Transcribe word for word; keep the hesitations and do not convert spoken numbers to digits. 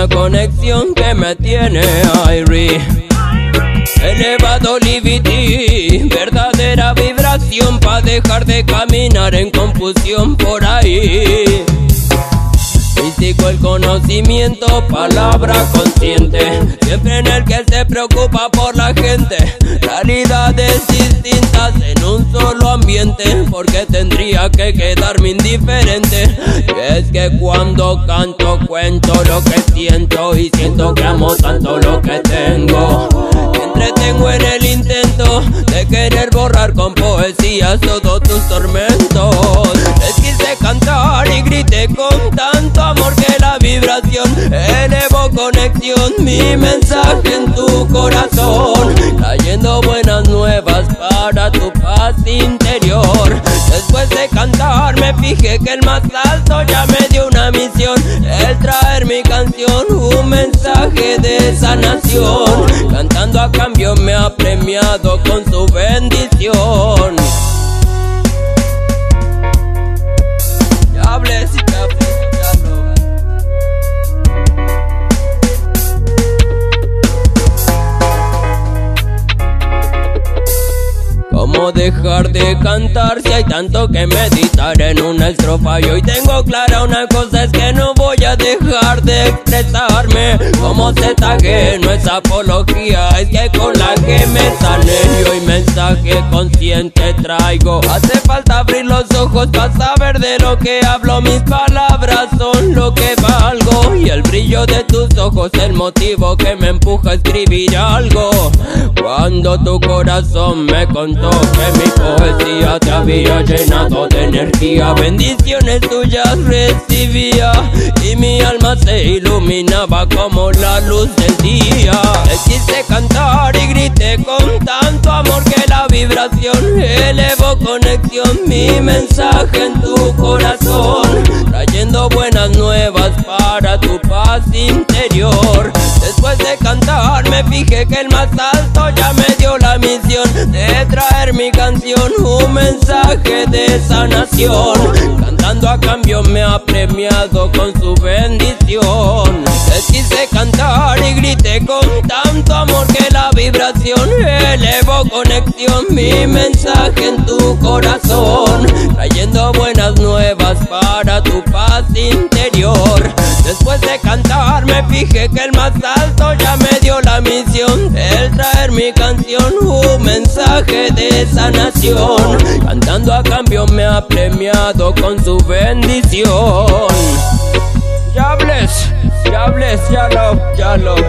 conexión que me tiene Irie. Elevado Livity, verdadera vibración pa' dejar de caminar en confusión por ahí. Físico el conocimiento, palabra consciente, siempre en el que se preocupa por la gente. Realidades distintas en un solo ambiente, porque tendría que quedarme indiferente. Y es que cuando canto cuento lo que siento, y siento que amo tanto lo que tengo. Me entretengo en el intento de querer borrar con poesías todos tus tormentos. Les quise cantar y grité con tanto amor que la vibración elevó conexión, mi mensaje en tu corazón, trayendo buenas nuevas para tu paz interior. Después de cantar me fijé que el más alto ya me dio una misión, el traer mi canción, un mensaje de sanación. Cantando a cambio me ha premiado con su bendición. Ya hables, ya hables. ¿Cómo dejar de cantar si hay tanto que meditar en una estrofa? Y hoy tengo clara una cosa, es que no voy a dejar de expresarme. Como Z G no es apología, es que con la que me sane. Y hoy mensaje consciente traigo. Hace falta abrir los ojos para saber de lo que hablo. Mis palabras son lo que valgo, y el brillo de tus ojos el motivo que me empuja a escribir algo. Cuando tu corazón me contó que mi poesía te había llenado de energía, bendiciones tuyas recibía, y mi alma se iluminaba como la luz del día. Les quise cantar y grité con tanto amor que la vibración elevó conexión, mi mensaje en tu corazón, trayendo buenas nuevas para tu paz interior. Después de cantar me fijé que el más alto ya me dio la misión de traer mi canción, un mensaje de sanación. Cantando a cambio me ha premiado con su bendición. Les quise cantar y grité con tanto amor que la vibración elevó conexión, mi mensaje en tu corazón, trayendo buenas nuevas para tu paz interior. Después de cantar me fijé que el más alto ya me dio la misión, el traer mi canción, un mensaje de sanación. Cantando a cambio me ha premiado con su bendición. Ya hables, ya hables, ya lo, ya lo.